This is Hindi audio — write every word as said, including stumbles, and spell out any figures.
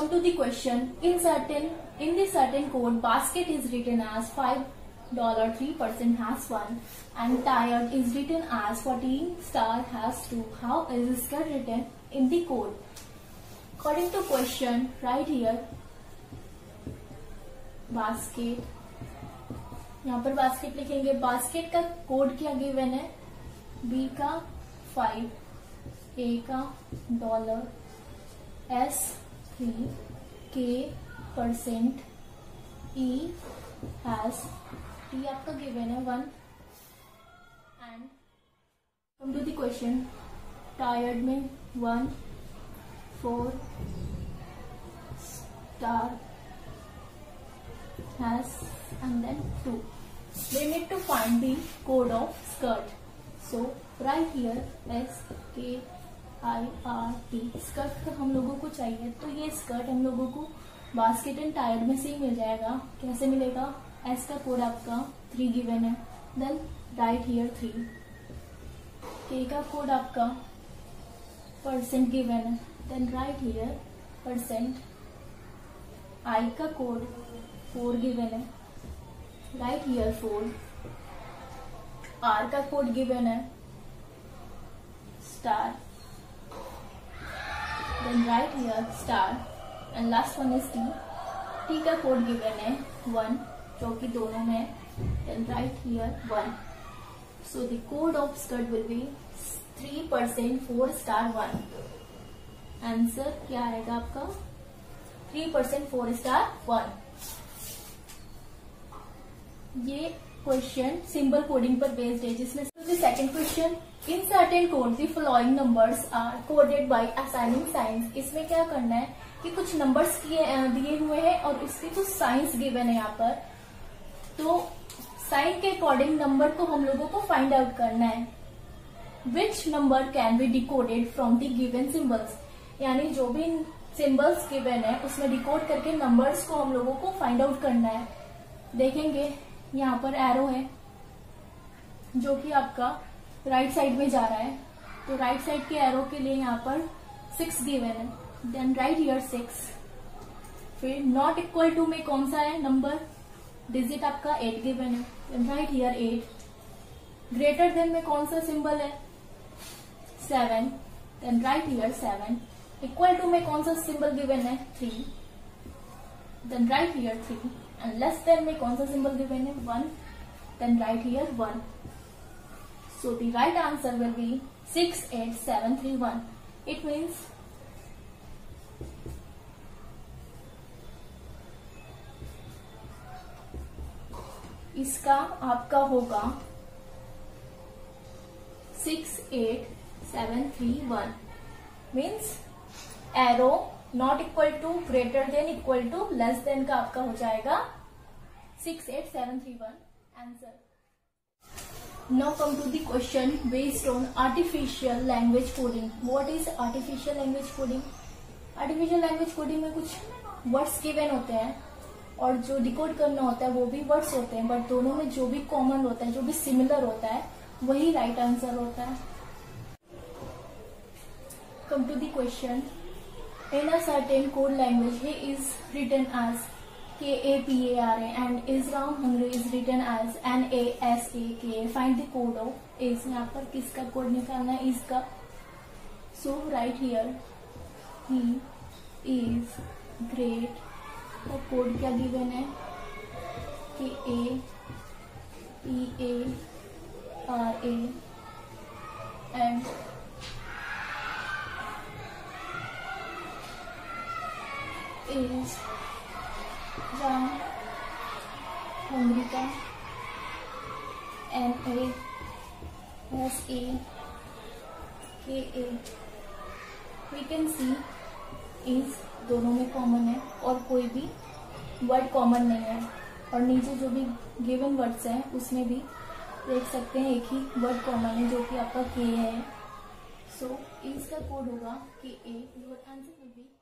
come to the question. In certain in the certain code, basket is written as five dollar three percent has one, and tired is written as fourteen star has two. How is skirt written in the code? According to question, right here basket, यहाँ पर बास्केट लिखेंगे. बास्केट का कोड क्या गिवन है? बी का फाइव, ए का dollar, S three, K percent, E hash, T आपका गिवन है one. And come to the question. Tired में one, four star has and then two. They need to find the code of skirt. So right here S K I R T skirt का हम लोगों को चाहिए. तो ये स्कर्ट हम लोगों को बास्केट एंड टायर्ड में से ही मिल जाएगा. कैसे मिलेगा? S का कोड आपका थ्री गिवन है. Then right here three. K का कोड आपका परसेंट गिवन है. Then right here percent. I का कोड फोर गिवन है. Right here four. आर का कोड गिवन है star. Then right here star and last one is T. T का कोड गिवन है वन, जो कि दोनों में. Then right here one. So the code of skirt will be three percent four star one. Answer क्या आएगा आपका? Three percent four star one. ये क्वेश्चन सिंबल कोडिंग पर बेस्ड है, जिसमें second question. In certain code the following numbers are coded by assigning signs. इसमें क्या करना है कि कुछ नंबर्स दिए हुए हैं और उसके कुछ साइंस गिवन है यहाँ पर. तो साइन के अकॉर्डिंग नंबर को हम लोगों को फाइंड आउट करना है. Which number can be decoded from the given symbols. यानी जो भी सिंबल्स गिवन है उसमें डिकोड करके नंबर्स को हम लोगों को फाइंड आउट करना है. देखेंगे यहाँ पर एरो है जो कि आपका राइट साइड में जा रहा है. तो राइट साइड के एरो के लिए यहाँ पर सिक्स गिवन है. Then right here six. फिर नॉट इक्वल टू में कौन सा है नंबर? डिजिट आपका एट गिवन है. Then right here eight. Greater than में कौन सा सिंबल है? Seven. Then right here seven. Equal to में कौन सा सिंबल गिवन है? Three. Then right here three. And less than में कौन सा सिंबल गिवन है? One. Then right here one. So the right answer will be six eight seven three one. It means इसका आपका होगा six eight seven three one. Means arrow not equal to, greater than, equal to, less than का आपका हो जाएगा six eight seven three one. Answer. Now come to the question based on artificial language coding. What is artificial language coding? Artificial language coding में कुछ वर्ड्स गिवन होते हैं और जो डिकोड करना होता है वो भी वर्ड्स होते हैं, बट दोनों में जो भी कॉमन होता है, जो भी सिमिलर होता है, वही राइट आंसर होता है. Come to the question. In a certain code language, he is written as K A P A R A and Isram Hungry is written as N A S A K. Find the code of is. यहाँ पर किसका कोड निकालना है? इसका. So right here, he is great. का कोड क्या गिवन है? K A P A R A and is Ram Hungry का N A S A K A. We can see is दोनों में कॉमन है और कोई भी वर्ड कॉमन नहीं है. और नीचे जो भी गिवन वर्ड्स हैं उसमें भी देख सकते हैं एक ही वर्ड कॉमन है, जो कि आपका के है. सो so, इसका कोड होगा K A. Your answer will B